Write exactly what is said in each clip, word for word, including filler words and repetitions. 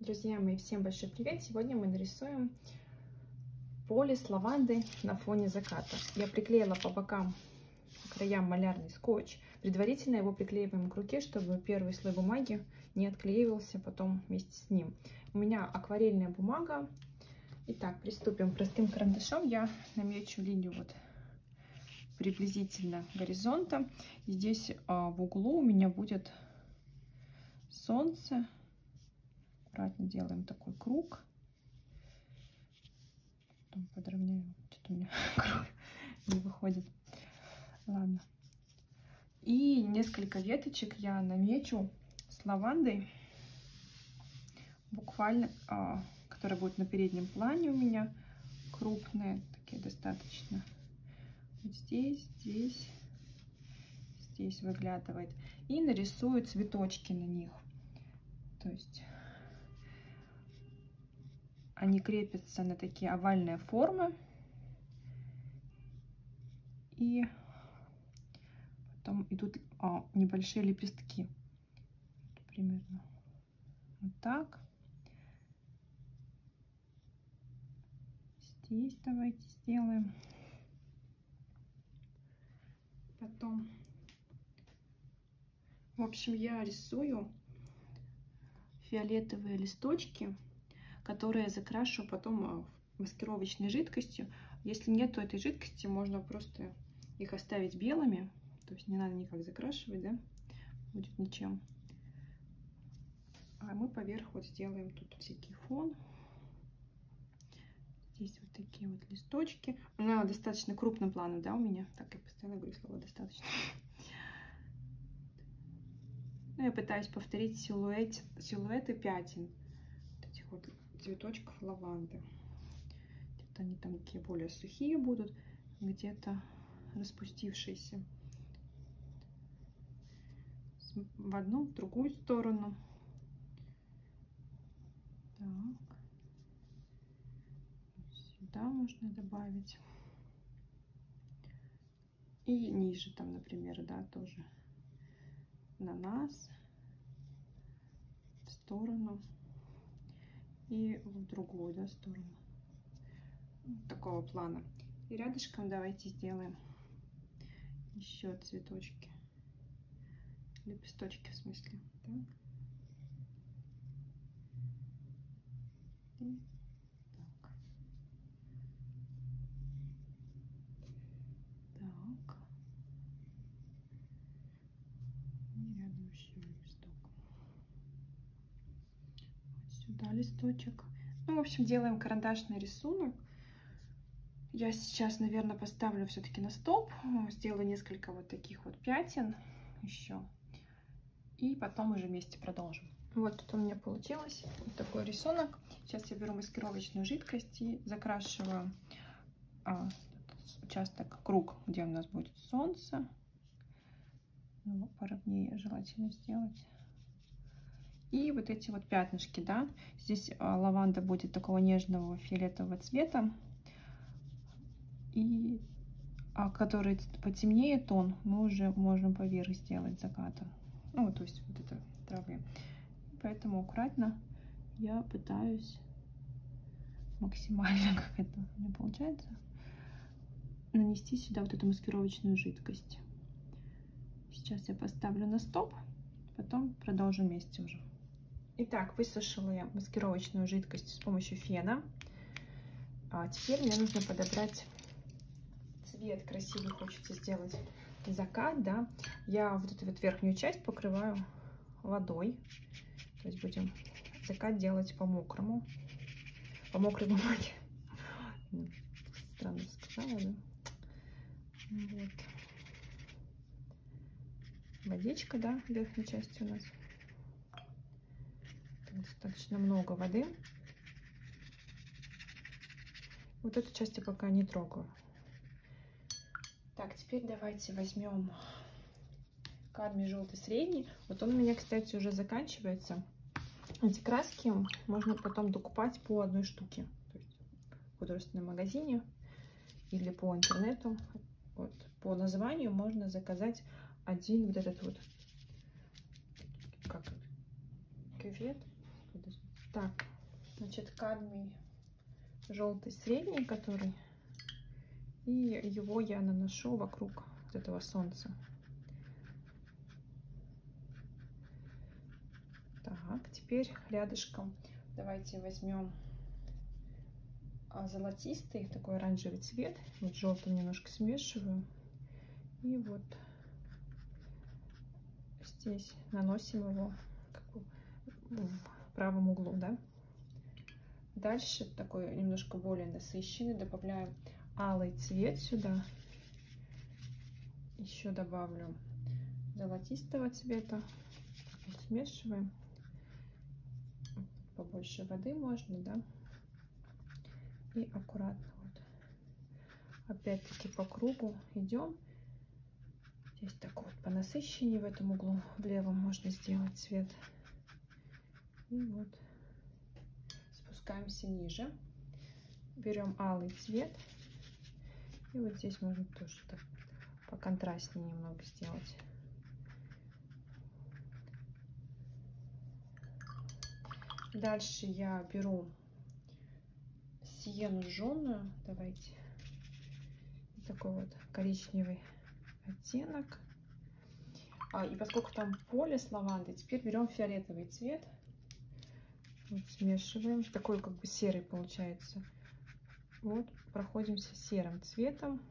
Друзья мои, всем большой привет! Сегодня мы нарисуем поле с лавандой на фоне заката. Я приклеила по бокам, по краям малярный скотч. Предварительно его приклеиваем к руке, чтобы первый слой бумаги не отклеивался потом вместе с ним. У меня акварельная бумага. Итак, приступим. Простым карандашом я намечу линию вот приблизительно горизонта. И здесь а, в углу у меня будет солнце. Аккуратно делаем такой круг. Потом подровняем. Что-то у меня круг не выходит. Ладно. И несколько веточек я намечу с лавандой. Буквально, а, которая будет на переднем плане у меня. Крупные, такие достаточно. Вот здесь, здесь, здесь выглядывает. И нарисую цветочки на них. То есть они крепятся на такие овальные формы. И потом идут а, небольшие лепестки. Примерно вот так. Здесь давайте сделаем. Потом, в общем, я рисую фиолетовые листочки, которые закрашу потом маскировочной жидкостью. Если нету этой жидкости, можно просто их оставить белыми. То есть не надо никак закрашивать, да? Будет ничем. А мы поверх вот сделаем тут всякий фон. Здесь вот такие вот листочки. Она достаточно крупным планом, да, у меня. Так, я постоянно говорю слово «достаточно». Ну, я пытаюсь повторить силуэт, силуэты пятен вот этих вот цветочков лаванды. Где-то они там такие более сухие будут, где-то распустившиеся. В одну, в другую сторону. Так. Сюда можно добавить. И ниже там, например, да, тоже на нас, в сторону и в другую, да, сторону. Такого плана. И рядышком давайте сделаем еще цветочки, лепесточки в смысле. Так. И так. Так. И рядом еще лепесток. Вот сюда листочек. Ну, в общем, делаем карандашный рисунок. Я сейчас, наверное, поставлю все-таки на стоп, сделаю несколько вот таких вот пятен еще, и потом уже вместе продолжим. Вот тут у меня получилось вот такой рисунок. Сейчас я беру маскировочную жидкость и закрашиваю а, участок, круг, где у нас будет солнце. Его поровнее желательно сделать. И вот эти вот пятнышки, да, здесь а, лаванда будет такого нежного фиолетового цвета. И а который потемнее тон, мы уже можем поверх сделать заката. Ну, то есть вот это травы. Поэтому аккуратно я пытаюсь максимально, как это у меня получается, нанести сюда вот эту маскировочную жидкость. Сейчас я поставлю на стоп, потом продолжим вместе уже. Итак, высушила я маскировочную жидкость с помощью фена. А теперь мне нужно подобрать цвет красивый, хочется сделать закат, да. Я вот эту вот верхнюю часть покрываю водой. То есть будем закат делать по мокрому, по мокрой бумаге. Странно сказала, да? Вот. Водичка, да, в верхней части у нас. Достаточно много воды. Вот эту часть я пока не трогаю. Так, теперь давайте возьмем кадмий желтый средний. Вот он у меня, кстати, уже заканчивается. Эти краски можно потом докупать по одной штуке. То есть в художественном магазине или по интернету. Вот. По названию можно заказать один вот этот вот, как кювет, Так, значит, кадмий желтый средний, который, и его я наношу вокруг вот этого солнца. Так, теперь рядышком давайте возьмем золотистый, такой оранжевый цвет. Вот желтым немножко смешиваю. И вот здесь наносим его как бы в правом углу, да. Дальше такой немножко более насыщенный. Добавляем алый цвет сюда. Еще добавлю золотистого цвета. Вот смешиваем. Побольше воды можно, да. И аккуратно вот опять-таки по кругу идем. Здесь такой вот понасыщеннее в этом углу, в левом можно сделать цвет. И вот спускаемся ниже, берем алый цвет, и вот здесь можно тоже так поконтрастнее немного сделать. Дальше я беру сиену жженую, давайте, такой вот коричневый оттенок. А, и поскольку там поле с лавандой, теперь берем фиолетовый цвет, вот, смешиваем, такой как бы серый получается. Вот, проходимся серым цветом.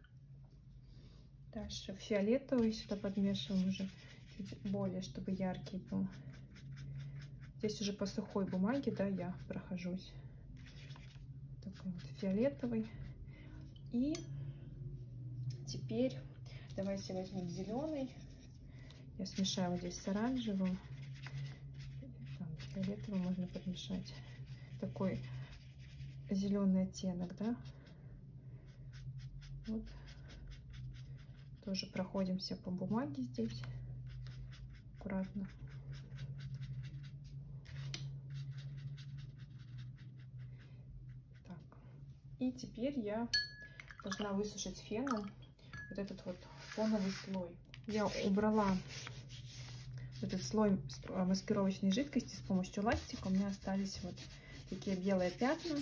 Дальше фиолетовый сюда подмешиваем уже чуть более, чтобы яркий был. Здесь уже по сухой бумаге, да, я прохожусь. Такой вот фиолетовый. И теперь давайте возьмем зеленый. Я смешаю вот здесь с оранжевым. Там, фиолетовым можно подмешать. Такой зеленый оттенок, да. Вот. Тоже проходимся по бумаге здесь. Аккуратно. Так. И теперь я должна высушить феном вот этот вот фоновый слой. Я убрала этот слой маскировочной жидкости с помощью ластика. У меня остались вот такие белые пятна.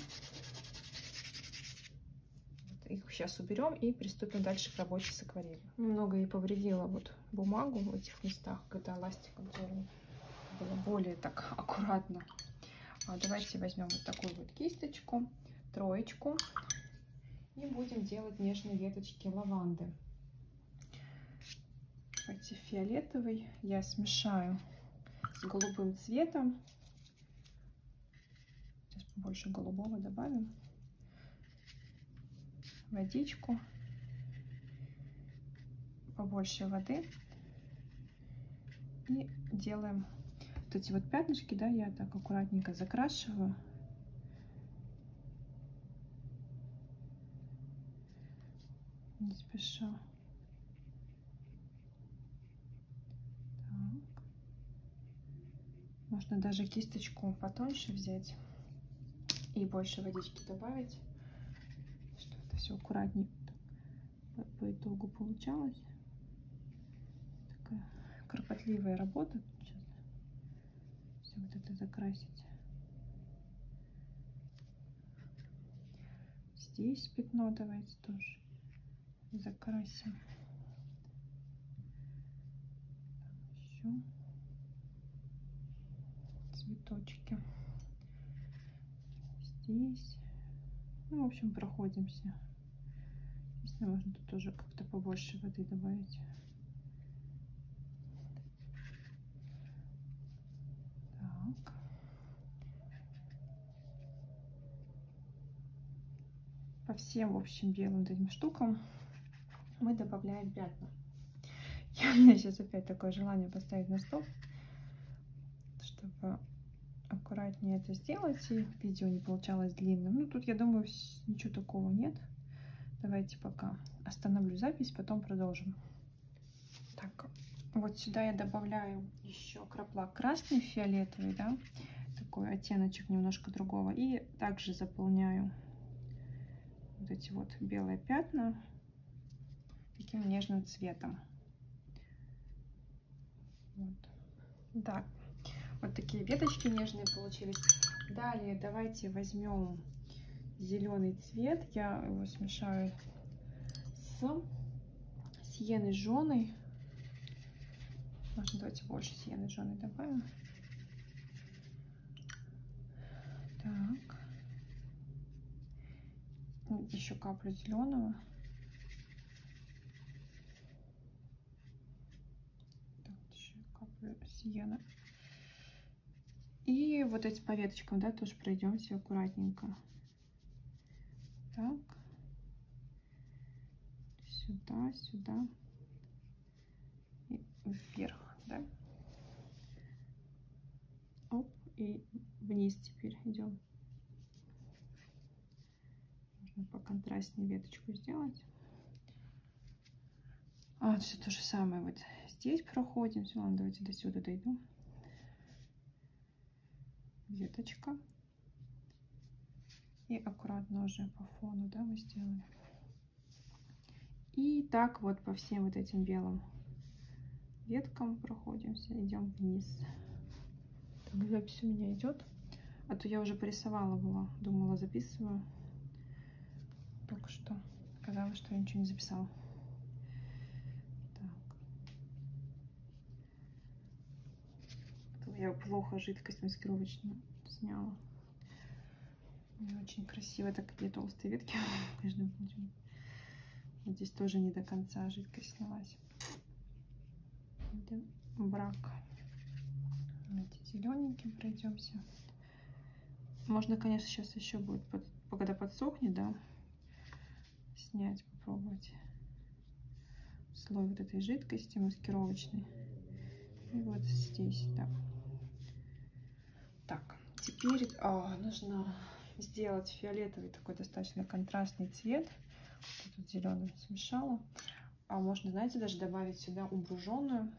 Вот их сейчас уберем и приступим дальше к работе с акварелью. Немного и повредила вот бумагу в этих местах, когда ластиком делаю. Было более так аккуратно. А давайте возьмем вот такую вот кисточку, троечку, и будем делать нежные веточки лаванды. Давайте фиолетовый я смешаю с голубым цветом. Сейчас побольше голубого добавим. Водичку, побольше воды. И делаем вот эти вот пятнышки, да, я так аккуратненько закрашиваю. Не спеша. Так. Можно даже кисточку потоньше взять и больше водички добавить, что это все аккуратнее по, по итогу получалось. Такая кропотливая работа. Сейчас все вот это закрасить. Здесь пятно давайте тоже закрасим. Еще цветочки. Здесь. Ну, в общем, проходимся. Если можно, тут тоже как-то побольше воды добавить. Так. По всем, в общем, белым этим штукам мы добавляем пятна. И у меня сейчас опять такое желание поставить на стоп, чтобы аккуратнее это сделать, и видео не получалось длинным. Ну, тут, я думаю, ничего такого нет. Давайте пока остановлю запись, потом продолжим. Так, вот сюда я добавляю еще краплак красный, фиолетовый, да, такой оттеночек немножко другого. И также заполняю вот эти вот белые пятна таким нежным цветом. Вот. Да, вот такие веточки нежные получились. Далее давайте возьмем зеленый цвет. Я его смешаю с сиеной жженой. Можно, давайте больше сиены жженой добавим. Так. Еще каплю зеленого. Так, еще каплю сиены. И вот эти по веточкам, да, тоже пройдемся аккуратненько. Так. Сюда, сюда. И вверх, да. Оп, и вниз теперь идем. Можно поконтрастнее веточку сделать. А, все то же самое вот здесь проходим. Все, ладно, давайте до сюда дойду. Веточка. И аккуратно уже по фону, да, мы сделали. И так вот по всем вот этим белым веткам проходимся, идем вниз. Так, запись у меня идет. А то я уже порисовала была, думала, записываю. Только что оказалось, что я ничего не записала. Так. Я плохо жидкость маскировочную сняла. Не очень красиво, так как я толстые ветки. Вот здесь тоже не до конца жидкость снялась. Брак. Давайте зелененьким пройдемся. Можно, конечно, сейчас еще будет, когда подсохнет, да, снять, попробовать слой вот этой жидкости маскировочной. И вот здесь, да. Так, теперь а, нужно сделать фиолетовый такой достаточно контрастный цвет. Тут зеленым смешала. А можно, знаете, даже добавить сюда убруженную.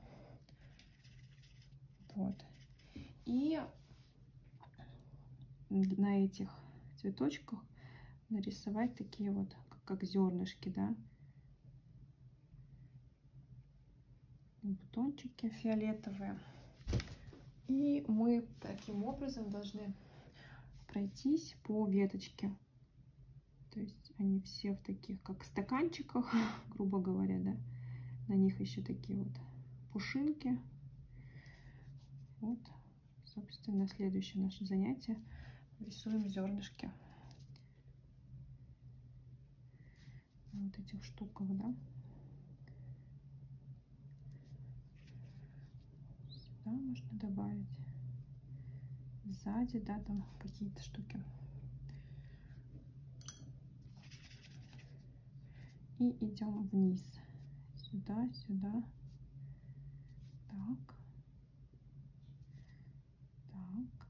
Вот. И на этих цветочках нарисовать такие вот, как, как зернышки, да, бутончики фиолетовые. И мы таким образом должны пройтись по веточке. То есть они все в таких, как стаканчиках, грубо говоря, да. На них еще такие вот пушинки. Вот, собственно, следующее наше занятие. Рисуем зернышки. Вот этих штуках, да. Сюда можно добавить. Сзади, да, там какие-то штуки. И идем вниз. Сюда, сюда. Так. Так.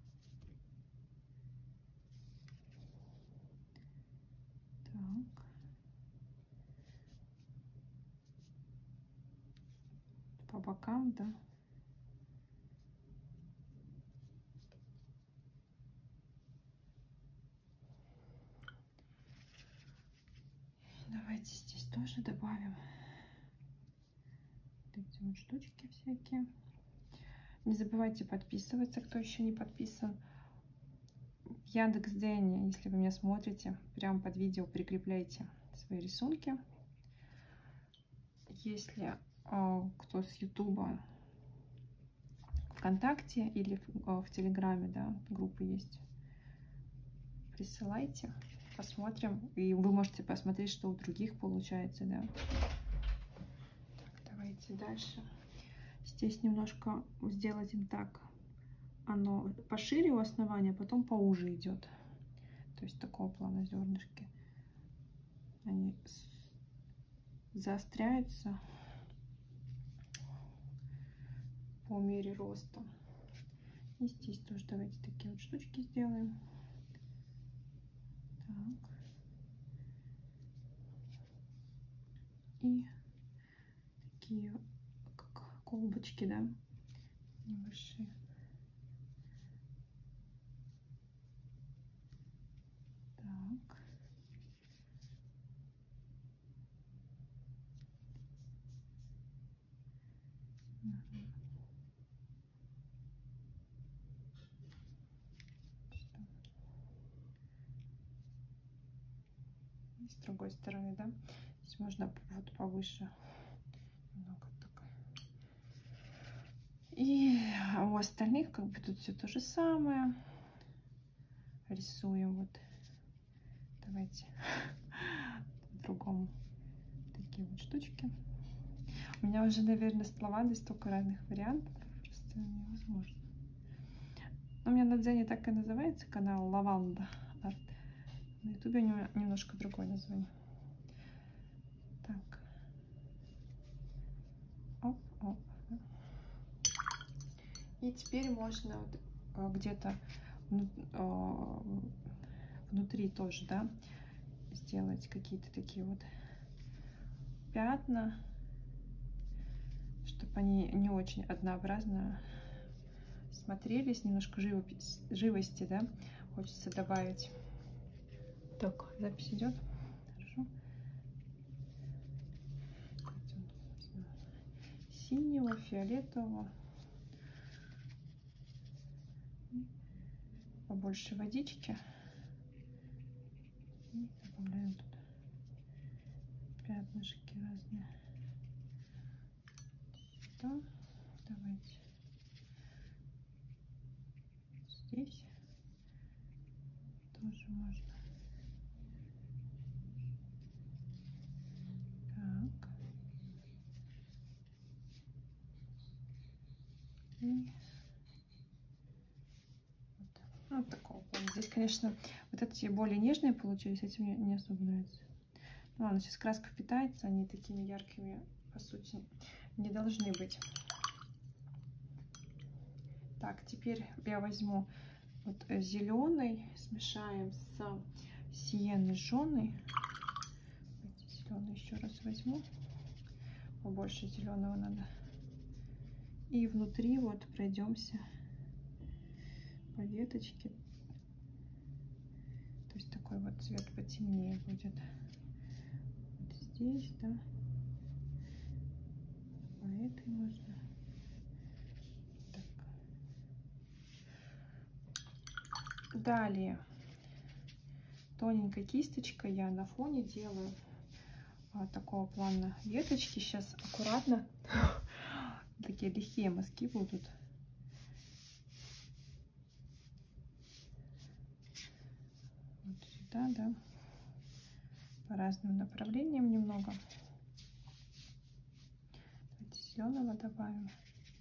Так. По бокам, да. Давайте здесь тоже добавим вот эти вот штучки всякие. Не забывайте подписываться, кто еще не подписан. В Яндекс.Дзене, если вы меня смотрите, прямо под видео прикрепляйте свои рисунки. Если э, кто с Ютуба, ВКонтакте или в, э, в Телеграме, да, группы есть, присылайте, посмотрим. И вы можете посмотреть, что у других получается, да. Так, давайте дальше. Здесь немножко сделать им так. Оно пошире у основания, потом поуже идет. То есть такого плана зернышки. Они заостряются по мере роста. И здесь тоже давайте такие вот штучки сделаем. Так. И такие как колбочки, да, небольшие. Так. Угу. с другой стороны, да. Здесь можно вот повыше. Немного так. И у остальных как бы тут все то же самое. Рисуем вот. Давайте по-другому. Такие вот штучки. У меня уже, наверное, с лавандой столько разных вариантов. Просто невозможно. У меня на Дзене так и называется канал Лаванда Арт. На ютубе у него немножко другое название. Так. Оп, оп. И теперь можно вот где-то внутри тоже, да, сделать какие-то такие вот пятна, чтобы они не очень однообразно смотрелись, немножко живопись, живости, да, хочется добавить. Так, запись идет. Хорошо. Синего, фиолетового. Побольше водички. И добавляем тут пятнышки разные. Сюда. Давайте. Здесь тоже можно. Так. И вот, вот такого плана. Здесь, конечно, вот эти более нежные получились, эти мне не особо нравятся. Ну ладно, сейчас краска впитается, они такими яркими, по сути, не должны быть. Так, теперь я возьму вот зеленый, смешаем с сиеной жженой. Зеленый еще раз возьму, побольше зеленого надо. И внутри вот пройдемся по веточке. То есть такой вот цвет потемнее будет. Вот здесь, да. По этой можно. Так. Далее тоненькой кисточкой я на фоне делаю а, такого плана веточки. Сейчас аккуратно. Такие легкие мазки будут. Вот сюда, да. По разным направлениям немного. Давайте зеленого добавим.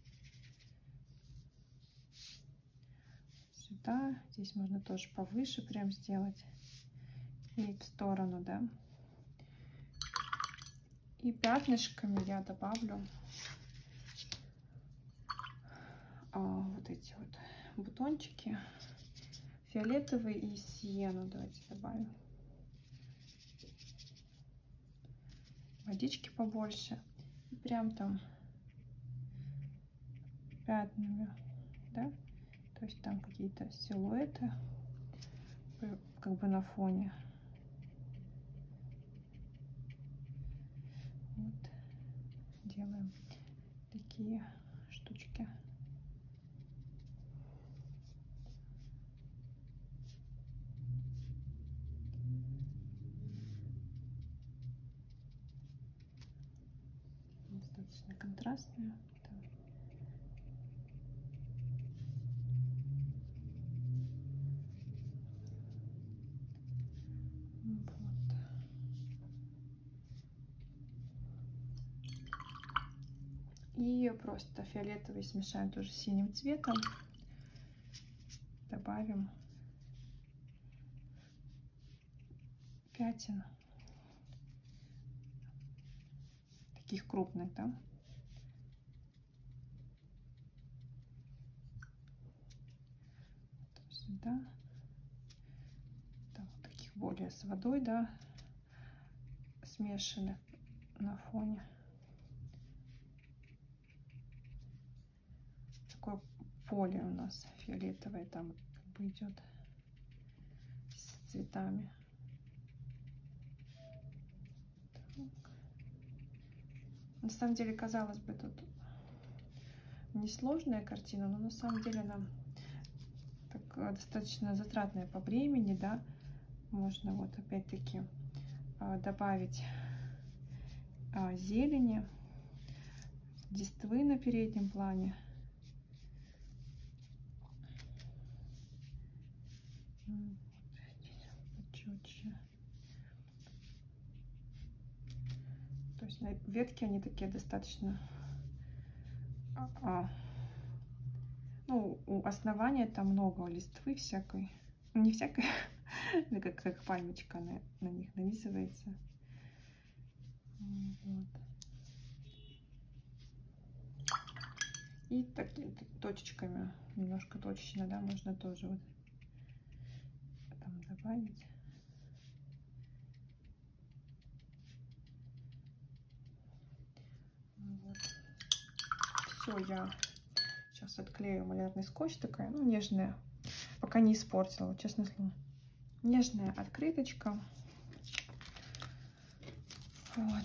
Сюда. Здесь можно тоже повыше прям сделать. И в сторону, да. И пятнышками я добавлю а, вот эти вот бутончики. Фиолетовый и сиену давайте добавим. Водички побольше. И прям там пятнами, да. То есть там какие-то силуэты как бы на фоне. Вот. Делаем такие штучки. Достаточно контрастные. И просто фиолетовый смешаем тоже с синим цветом. Добавим пятен. Таких крупных, да. Сюда. Так, таких более с водой, да, смешанных на фоне. Такое поле у нас фиолетовое там как бы идет с цветами. Так. На самом деле, казалось бы, тут несложная картина, но на самом деле она так, достаточно затратная по времени, да. Можно вот опять-таки добавить зелени, листвы на переднем плане. Почетче. То есть на ветки они такие достаточно... А, ну, у основания там много листвы всякой. Не всякой, как, как пальмочка на, на них нанизывается. Вот. И такими точечками, немножко точечно, да, можно тоже вот там добавить. Вот. Все, я сейчас отклею малярный скотч, такая, ну, нежная, пока не испортила, честное слово. Нежная открыточка. Вот.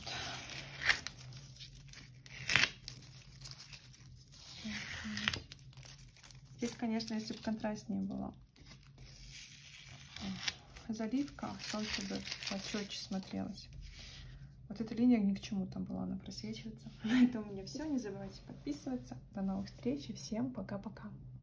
Здесь, конечно, если бы контрастнее было заливка, солнце бы почетче смотрелась. Вот эта линия ни к чему там была, она просвечивается. На этом у меня все. Не забывайте подписываться. До новых встреч и всем пока-пока.